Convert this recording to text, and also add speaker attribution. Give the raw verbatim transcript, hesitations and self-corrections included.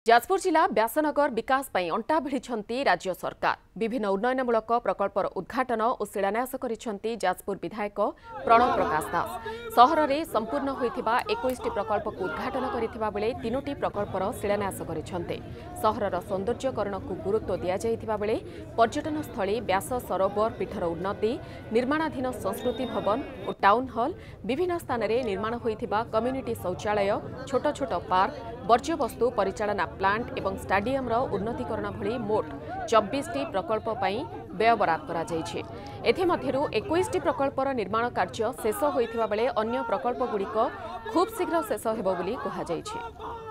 Speaker 1: जाजपुर जिला व्यासनगर विकास पई अंटा भिड़िछंती राज्य सरकार विभिन्न उन्नयनमूलक प्रकल्पर उद्घाटन और शिलान्यास करिछंती जाजपुर विधायक प्रणव प्रकाश दास। सहर में संपूर्ण होइथिबा इक्कीस टी प्रकल्प को उद्घाटन करिथिबा बेले तीनोटी प्रकल्पर शिलान्यास करिछंते। सहरर सौंदर्यकरण को गुरुत्व दिया जाइथिबा बेले पर्यटन स्थली व्यास सरोवर पीठर उन्नति निर्माणाधीन संस्कृति भवन और टाउन हॉल विभिन्न स्थान में निर्माण होइथिबा कम्युनिटी शौचालय छोट छोट पार्क वर्ज्यवस्तु परिचालना प्लांट एवं स्टाडियम उन्नतीकरण भली मोट चौबीस टी प्रकल्प पई व्यय बराद करा जायछि। एथि मध्यरु इक्कीस टी प्रकल्पर निर्माण कार्य शेष होइथिबा बेले अन्य प्रकल्प गुड़िक खूब शीघ्र शेष हेबो बोली कहा जायछि।